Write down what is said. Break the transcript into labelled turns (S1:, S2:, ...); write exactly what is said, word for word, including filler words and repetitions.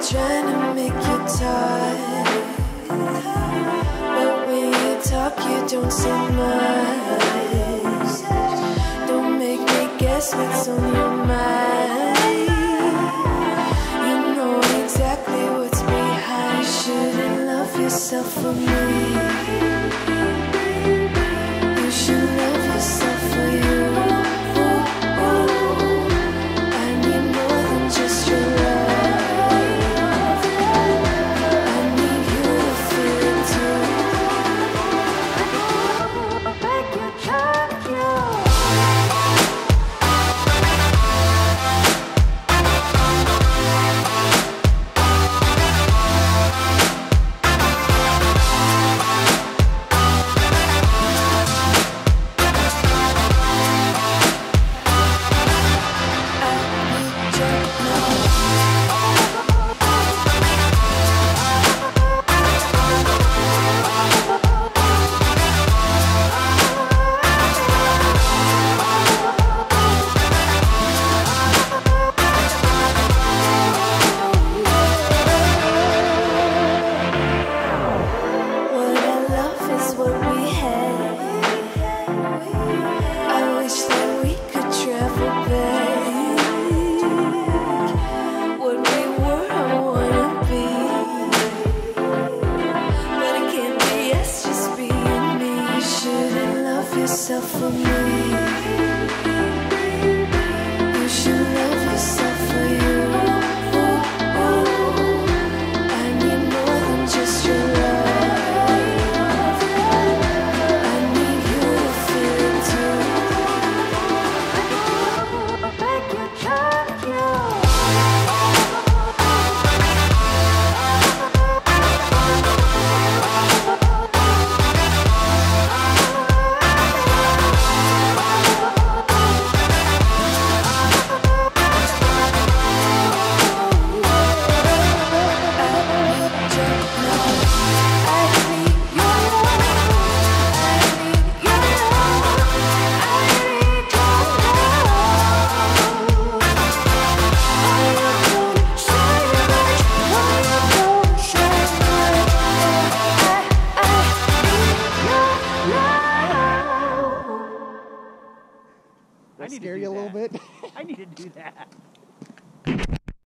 S1: trying to make you talk, but when you talk you don't say much. Don't make me guess what's on your mind. You know exactly what's behind. You shouldn't love yourself for me. You should love yourself for you. Yourself for me. You should love yourself for you. I need more than just your love. I need you to feel it too. I beg you, can't you?
S2: I need to scare you a little bit.
S3: I need to do that.